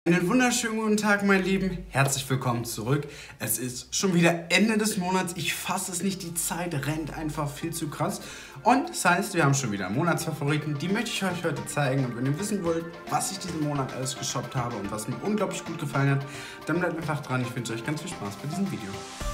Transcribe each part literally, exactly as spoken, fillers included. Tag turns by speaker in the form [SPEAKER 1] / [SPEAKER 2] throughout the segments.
[SPEAKER 1] Einen wunderschönen guten Tag, mein Lieben. Herzlich willkommen zurück. Es ist schon wieder Ende des Monats. Ich fasse es nicht, die Zeit rennt einfach viel zu krass. Und das heißt, wir haben schon wieder Monatsfavoriten. Die möchte ich euch heute zeigen. Und wenn ihr wissen wollt, was ich diesen Monat alles geshoppt habe und was mir unglaublich gut gefallen hat, dann bleibt einfach dran. Ich wünsche euch ganz viel Spaß bei diesem Video.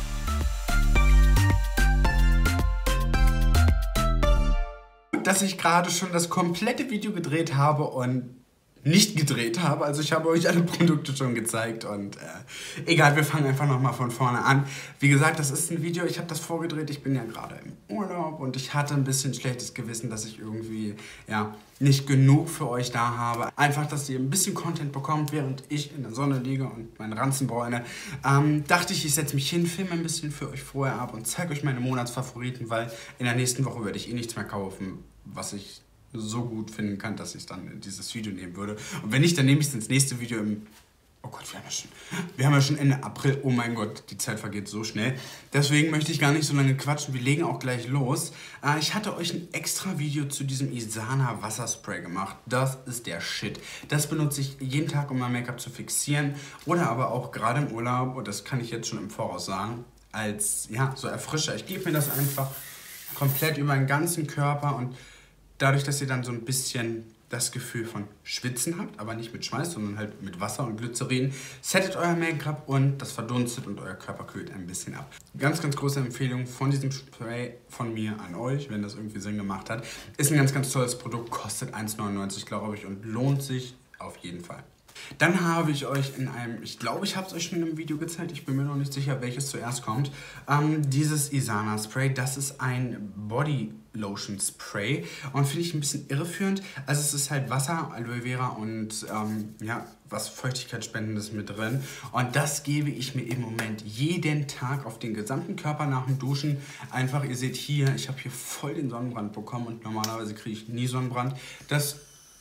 [SPEAKER 1] Dass ich gerade schon das komplette Video gedreht habe und nicht gedreht habe. Also ich habe euch alle Produkte schon gezeigt und äh, egal, wir fangen einfach nochmal von vorne an. Wie gesagt, das ist ein Video, ich habe das vorgedreht, ich bin ja gerade im Urlaub und ich hatte ein bisschen schlechtes Gewissen, dass ich irgendwie ja nicht genug für euch da habe. Einfach, dass ihr ein bisschen Content bekommt, während ich in der Sonne liege und meinen Ranzen bräune. Ähm, dachte ich, ich setze mich hin, filme ein bisschen für euch vorher ab und zeige euch meine Monatsfavoriten, weil in der nächsten Woche werde ich eh nichts mehr kaufen, was ich so gut finden kann, dass ich es dann in dieses Video nehmen würde. Und wenn nicht, dann nehme ich es ins nächste Video im... Oh Gott, wir haben, ja schon, wir haben ja schon Ende April. Oh mein Gott, die Zeit vergeht so schnell. Deswegen möchte ich gar nicht so lange quatschen. Wir legen auch gleich los. Äh, ich hatte euch ein extra Video zu diesem Isana Wasserspray gemacht. Das ist der Shit. Das benutze ich jeden Tag, um mein Make-up zu fixieren. Oder aber auch gerade im Urlaub, und das kann ich jetzt schon im Voraus sagen, als ja, so Erfrischer. Ich gebe mir das einfach komplett über den ganzen Körper und dadurch, dass ihr dann so ein bisschen das Gefühl von Schwitzen habt, aber nicht mit Schweiß, sondern halt mit Wasser und Glycerin, settet euer Make-up und das verdunstet und euer Körper kühlt ein bisschen ab. Ganz, ganz große Empfehlung von diesem Spray von mir an euch, wenn das irgendwie Sinn gemacht hat. Ist ein ganz, ganz tolles Produkt, kostet eins neunundneunzig, glaube ich, und lohnt sich auf jeden Fall. Dann habe ich euch in einem, ich glaube, ich habe es euch schon im Video gezeigt, ich bin mir noch nicht sicher, welches zuerst kommt, ähm, dieses Isana Spray. Das ist ein Body Lotion Spray und finde ich ein bisschen irreführend. Also es ist halt Wasser, Aloe Vera und ähm, ja, was Feuchtigkeitsspendendes mit drin. Und das gebe ich mir im Moment jeden Tag auf den gesamten Körper nach dem Duschen. Einfach, ihr seht hier, ich habe hier voll den Sonnenbrand bekommen und normalerweise kriege ich nie Sonnenbrand. Das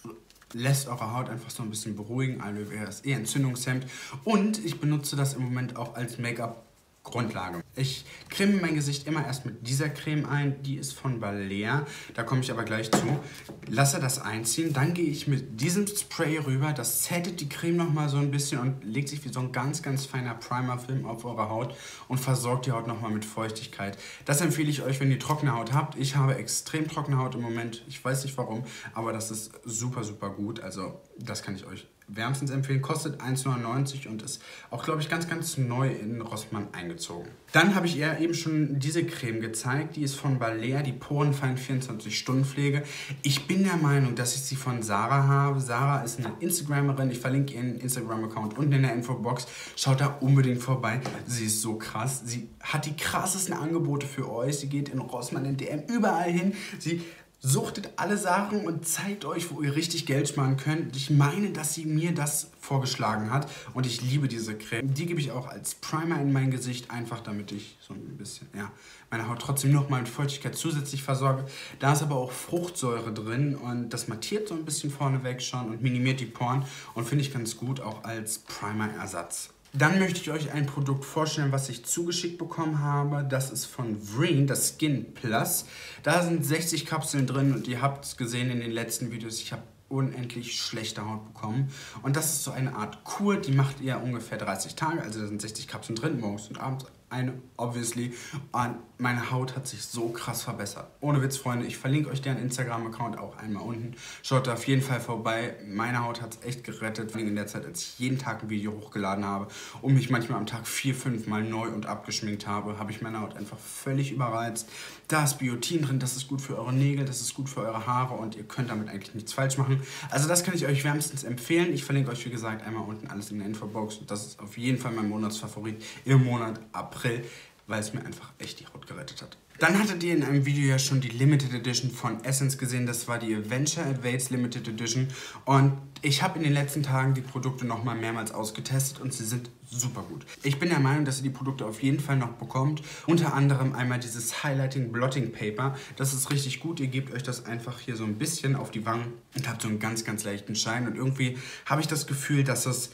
[SPEAKER 1] lässt eure Haut einfach so ein bisschen beruhigen. Aloe Vera ist eher Entzündungshemd. Und ich benutze das im Moment auch als Make-up-Grundlage. Ich creme mein Gesicht immer erst mit dieser Creme ein. Die ist von Balea. Da komme ich aber gleich zu. Lasse das einziehen. Dann gehe ich mit diesem Spray rüber. Das sättigt die Creme nochmal so ein bisschen und legt sich wie so ein ganz, ganz feiner Primer-Film auf eure Haut und versorgt die Haut nochmal mit Feuchtigkeit. Das empfehle ich euch, wenn ihr trockene Haut habt. Ich habe extrem trockene Haut im Moment. Ich weiß nicht warum, aber das ist super, super gut. Also das kann ich euch wärmstens empfehlen. Kostet eins neunundneunzig und ist auch, glaube ich, ganz, ganz neu in Rossmann eingezogen. Dann habe ich ihr eben schon diese Creme gezeigt. Die ist von Balea, die Porenfein vierundzwanzig Stunden Pflege. Ich bin der Meinung, dass ich sie von Sarah habe. Sarah ist eine Instagramerin. Ich verlinke ihren Instagram-Account unten in der Infobox. Schaut da unbedingt vorbei. Sie ist so krass. Sie hat die krassesten Angebote für euch. Sie geht in Rossmann, in D M, überall hin. Sie suchtet alle Sachen und zeigt euch, wo ihr richtig Geld sparen könnt. Ich meine, dass sie mir das vorgeschlagen hat und ich liebe diese Creme. Die gebe ich auch als Primer in mein Gesicht, einfach damit ich so ein bisschen, ja, meine Haut trotzdem nochmal mit Feuchtigkeit zusätzlich versorge. Da ist aber auch Fruchtsäure drin und das mattiert so ein bisschen vorneweg schon und minimiert die Poren und finde ich ganz gut auch als Primer-Ersatz. Dann möchte ich euch ein Produkt vorstellen, was ich zugeschickt bekommen habe. Das ist von Vreen, das Skin Plus. Da sind sechzig Kapseln drin und ihr habt es gesehen in den letzten Videos. Ich habe unendlich schlechte Haut bekommen. Und das ist so eine Art Kur, die macht ihr ungefähr dreißig Tage. Also da sind sechzig Kapseln drin, morgens und abends eine, obviously. Und meine Haut hat sich so krass verbessert. Ohne Witz, Freunde, ich verlinke euch deren Instagram-Account auch einmal unten. Schaut da auf jeden Fall vorbei. Meine Haut hat es echt gerettet. Vor allem in der Zeit, als ich jeden Tag ein Video hochgeladen habe und mich manchmal am Tag vier, fünf Mal neu und abgeschminkt habe, habe ich meine Haut einfach völlig überreizt. Da ist Biotin drin, das ist gut für eure Nägel, das ist gut für eure Haare und ihr könnt damit eigentlich nichts falsch machen. Also das kann ich euch wärmstens empfehlen. Ich verlinke euch, wie gesagt, einmal unten alles in der Infobox. Und das ist auf jeden Fall mein Monatsfavorit im Monat April, weil es mir einfach echt die Haut gerettet hat. Dann hattet ihr in einem Video ja schon die Limited Edition von Essence gesehen. Das war die Adventure Advanced Limited Edition. Und ich habe in den letzten Tagen die Produkte nochmal mehrmals ausgetestet und sie sind super gut. Ich bin der Meinung, dass ihr die Produkte auf jeden Fall noch bekommt. Unter anderem einmal dieses Highlighting Blotting Paper. Das ist richtig gut. Ihr gebt euch das einfach hier so ein bisschen auf die Wangen und habt so einen ganz, ganz leichten Schein. Und irgendwie habe ich das Gefühl, dass es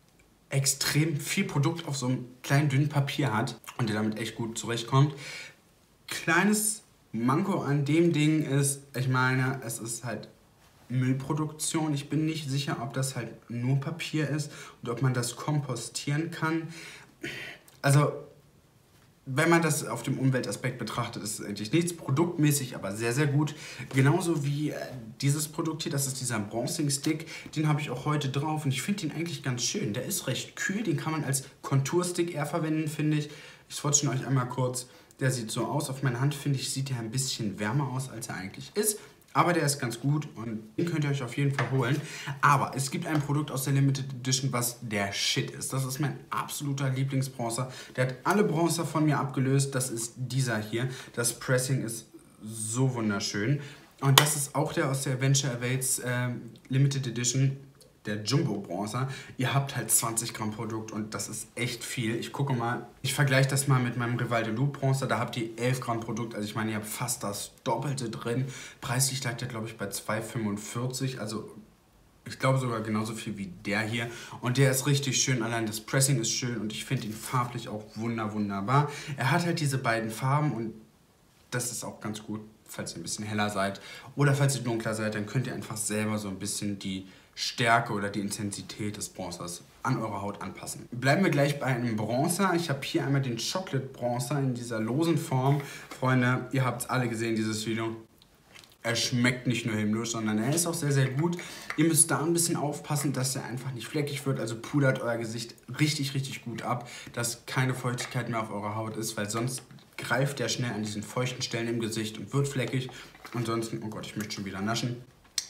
[SPEAKER 1] extrem viel Produkt auf so einem kleinen, dünnen Papier hat und ihr damit echt gut zurechtkommt. Kleines Manko an dem Ding ist, ich meine, es ist halt Müllproduktion. Ich bin nicht sicher, ob das halt nur Papier ist und ob man das kompostieren kann. Also, wenn man das auf dem Umweltaspekt betrachtet, ist es eigentlich nichts. Produktmäßig aber sehr, sehr gut. Genauso wie äh, dieses Produkt hier, das ist dieser Bronzing Stick. Den habe ich auch heute drauf und ich finde den eigentlich ganz schön. Der ist recht kühl, den kann man als Konturstick eher verwenden, finde ich. Ich swatche ihn euch einmal kurz. Der sieht so aus. Auf meiner Hand, finde ich, sieht er ein bisschen wärmer aus, als er eigentlich ist. Aber der ist ganz gut und den könnt ihr euch auf jeden Fall holen. Aber es gibt ein Produkt aus der Limited Edition, was der Shit ist. Das ist mein absoluter Lieblingsbronzer. Der hat alle Bronzer von mir abgelöst. Das ist dieser hier. Das Pressing ist so wunderschön. Und das ist auch der aus der Venture Awaits äh, Limited Edition. Der Jumbo Bronzer. Ihr habt halt zwanzig Gramm Produkt und das ist echt viel. Ich gucke mal, ich vergleiche das mal mit meinem Rival de Loup Bronzer. Da habt ihr elf Gramm Produkt. Also ich meine, ihr habt fast das Doppelte drin. Preislich lag der, glaube ich, bei zwei fünfundvierzig. Also ich glaube sogar genauso viel wie der hier. Und der ist richtig schön. Allein das Pressing ist schön und ich finde ihn farblich auch wunder, wunderbar. Er hat halt diese beiden Farben und das ist auch ganz gut, falls ihr ein bisschen heller seid. Oder falls ihr dunkler seid, dann könnt ihr einfach selber so ein bisschen die Stärke oder die Intensität des Bronzers an eure Haut anpassen. Bleiben wir gleich bei einem Bronzer. Ich habe hier einmal den Chocolate Bronzer in dieser losen Form. Freunde, ihr habt es alle gesehen, dieses Video. Er schmeckt nicht nur himmlisch, sondern er ist auch sehr, sehr gut. Ihr müsst da ein bisschen aufpassen, dass er einfach nicht fleckig wird. Also pudert euer Gesicht richtig, richtig gut ab, dass keine Feuchtigkeit mehr auf eurer Haut ist, weil sonst greift er schnell an diesen feuchten Stellen im Gesicht und wird fleckig. Ansonsten, oh Gott, ich möchte schon wieder naschen.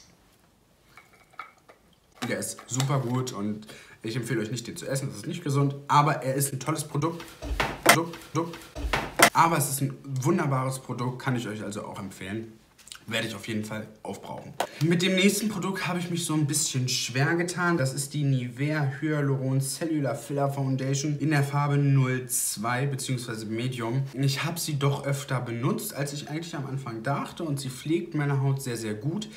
[SPEAKER 1] Der ist super gut und ich empfehle euch nicht, den zu essen, das ist nicht gesund, aber er ist ein tolles Produkt. Produkt, Produkt. Aber es ist ein wunderbares Produkt, kann ich euch also auch empfehlen. Werde ich auf jeden Fall aufbrauchen. Mit dem nächsten Produkt habe ich mich so ein bisschen schwer getan. Das ist die Nivea Hyaluron Cellular Filler Foundation in der Farbe null zwei bzw. Medium. Ich habe sie doch öfter benutzt, als ich eigentlich am Anfang dachte und sie pflegt meine Haut sehr, sehr gut.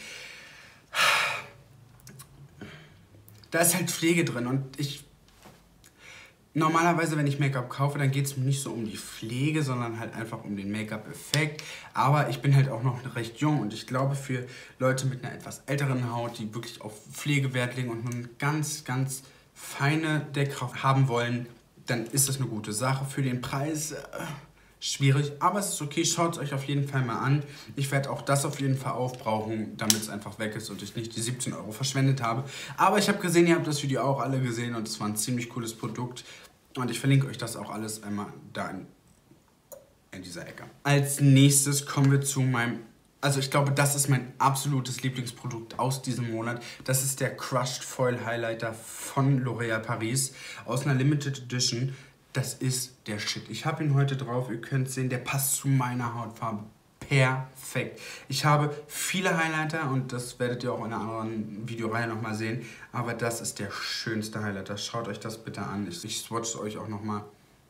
[SPEAKER 1] Da ist halt Pflege drin und ich... Normalerweise, wenn ich Make-up kaufe, dann geht es mir nicht so um die Pflege, sondern halt einfach um den Make-up-Effekt. Aber ich bin halt auch noch recht jung und ich glaube, für Leute mit einer etwas älteren Haut, die wirklich auf Pflege Wert legen und nur eine ganz, ganz feine Deckkraft haben wollen, dann ist das eine gute Sache. Für den Preis... Äh, schwierig, aber es ist okay, schaut es euch auf jeden Fall mal an. Ich werde auch das auf jeden Fall aufbrauchen, damit es einfach weg ist und ich nicht die siebzehn Euro verschwendet habe. Aber ich habe gesehen, ihr habt das Video auch alle gesehen und es war ein ziemlich cooles Produkt. Und ich verlinke euch das auch alles einmal da in, in dieser Ecke. Als nächstes kommen wir zu meinem, also ich glaube, das ist mein absolutes Lieblingsprodukt aus diesem Monat. Das ist der Crushed Foil Highlighter von L'Oréal Paris aus einer Limited Edition. Das ist der Shit. Ich habe ihn heute drauf, ihr könnt sehen, der passt zu meiner Hautfarbe perfekt. Ich habe viele Highlighter und das werdet ihr auch in einer anderen Videoreihe nochmal sehen. Aber das ist der schönste Highlighter. Schaut euch das bitte an. Ich, ich swatche es euch auch nochmal.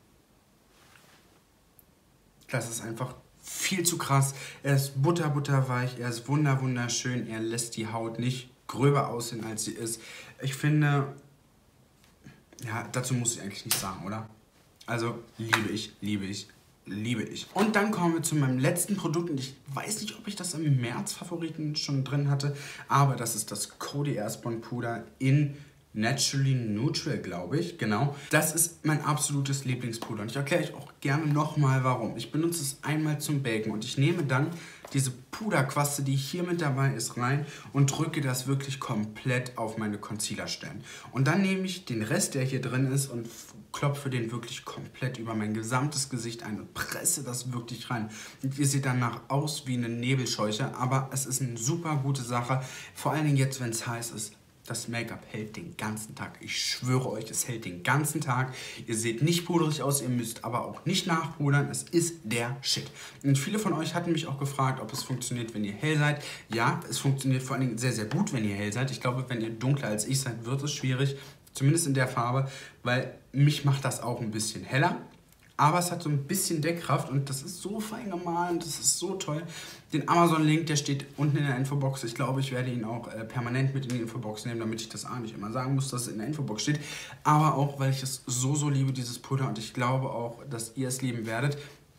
[SPEAKER 1] Das ist einfach viel zu krass. Er ist butter, butterweich, er ist wunder, wunderschön. Er lässt die Haut nicht gröber aussehen, als sie ist. Ich finde, ja, dazu muss ich eigentlich nichts sagen, oder? Also liebe ich, liebe ich, liebe ich. Und dann kommen wir zu meinem letzten Produkt. Und ich weiß nicht, ob ich das im März-Favoriten schon drin hatte. Aber das ist das Coty Airspun Puder in Naturally Neutral, glaube ich. Genau. Das ist mein absolutes Lieblingspuder. Und ich erkläre euch auch gerne nochmal, warum. Ich benutze es einmal zum Baken. Und ich nehme dann diese Puderquaste, die hier mit dabei ist, rein und drücke das wirklich komplett auf meine Concealerstellen. Und dann nehme ich den Rest, der hier drin ist, und klopfe den wirklich komplett über mein gesamtes Gesicht ein und presse das wirklich rein. Und ihr seht danach aus wie eine Nebelscheuche, aber es ist eine super gute Sache. Vor allen Dingen jetzt, wenn es heiß ist. Das Make-up hält den ganzen Tag. Ich schwöre euch, es hält den ganzen Tag. Ihr seht nicht puderig aus, ihr müsst aber auch nicht nachpudern. Es ist der Shit. Und viele von euch hatten mich auch gefragt, ob es funktioniert, wenn ihr hell seid. Ja, es funktioniert vor allen Dingen sehr, sehr gut, wenn ihr hell seid. Ich glaube, wenn ihr dunkler als ich seid, wird es schwierig. Zumindest in der Farbe, weil mich macht das auch ein bisschen heller. Aber es hat so ein bisschen Deckkraft und das ist so fein gemahlen, das ist so toll. Den Amazon-Link, der steht unten in der Infobox. Ich glaube, ich werde ihn auch äh, permanent mit in die Infobox nehmen, damit ich das A nicht immer sagen muss, dass es in der Infobox steht. Aber auch, weil ich es so, so liebe, dieses Puder. Und ich glaube auch, dass ihr es lieben werdet.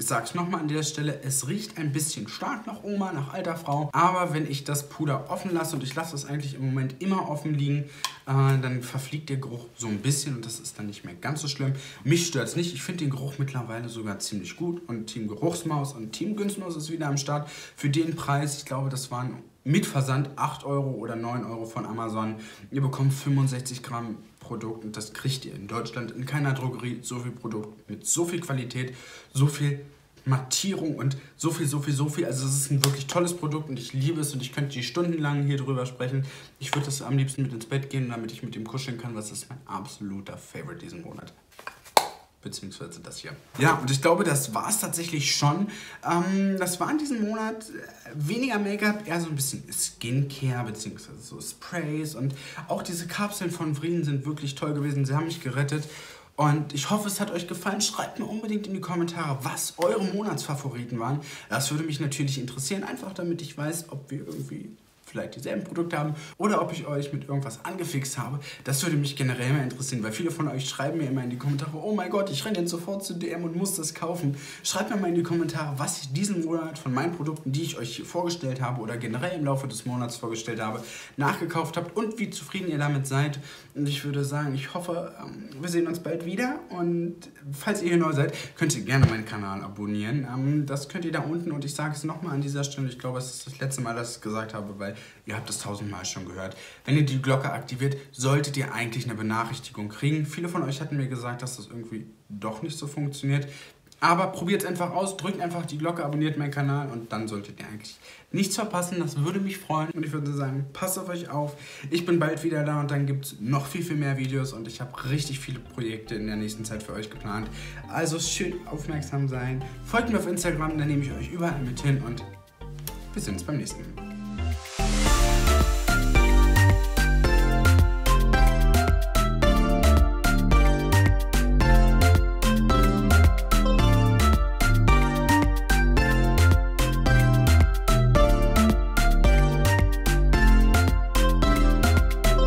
[SPEAKER 1] Ich sag's nochmal an der Stelle, es riecht ein bisschen stark nach Oma, nach alter Frau. Aber wenn ich das Puder offen lasse, und ich lasse es eigentlich im Moment immer offen liegen, äh, dann verfliegt der Geruch so ein bisschen und das ist dann nicht mehr ganz so schlimm. Mich stört's nicht, ich finde den Geruch mittlerweile sogar ziemlich gut. Und Team Geruchsmaus und Team Günstmaus ist wieder am Start. Für den Preis, ich glaube, das waren mit Versand acht Euro oder neun Euro von Amazon. Ihr bekommt fünfundsechzig Gramm Produkt und das kriegt ihr in Deutschland in keiner Drogerie. So viel Produkt mit so viel Qualität, so viel Mattierung und so viel, so viel, so viel. Also es ist ein wirklich tolles Produkt und ich liebe es und ich könnte die stundenlang hier drüber sprechen. Ich würde das am liebsten mit ins Bett gehen, damit ich mit ihm kuscheln kann, was ist mein absoluter Favorite diesen Monat. Beziehungsweise das hier. Ja, und ich glaube, das war es tatsächlich schon. Ähm, das war in diesem Monat weniger Make-up, eher so ein bisschen Skincare, beziehungsweise so Sprays. Und auch diese Kapseln von Vrien sind wirklich toll gewesen. Sie haben mich gerettet. Und ich hoffe, es hat euch gefallen. Schreibt mir unbedingt in die Kommentare, was eure Monatsfavoriten waren. Das würde mich natürlich interessieren, einfach damit ich weiß, ob wir irgendwie vielleicht dieselben Produkte haben oder ob ich euch mit irgendwas angefixt habe. Das würde mich generell mal interessieren, weil viele von euch schreiben mir immer in die Kommentare, oh mein Gott, ich renne jetzt sofort zu D M und muss das kaufen. Schreibt mir mal in die Kommentare, was ich diesen Monat von meinen Produkten, die ich euch hier vorgestellt habe oder generell im Laufe des Monats vorgestellt habe, nachgekauft habt und wie zufrieden ihr damit seid. Und ich würde sagen, ich hoffe, wir sehen uns bald wieder und falls ihr hier neu seid, könnt ihr gerne meinen Kanal abonnieren. Das könnt ihr da unten und ich sage es nochmal an dieser Stelle, ich glaube, es ist das letzte Mal, dass ich es gesagt habe, weil ihr habt es tausendmal schon gehört. Wenn ihr die Glocke aktiviert, solltet ihr eigentlich eine Benachrichtigung kriegen. Viele von euch hatten mir gesagt, dass das irgendwie doch nicht so funktioniert. Aber probiert es einfach aus, drückt einfach die Glocke, abonniert meinen Kanal und dann solltet ihr eigentlich nichts verpassen. Das würde mich freuen und ich würde sagen, passt auf euch auf. Ich bin bald wieder da und dann gibt es noch viel, viel mehr Videos und ich habe richtig viele Projekte in der nächsten Zeit für euch geplant. Also schön aufmerksam sein. Folgt mir auf Instagram, da nehme ich euch überall mit hin und wir sehen uns beim nächsten Mal.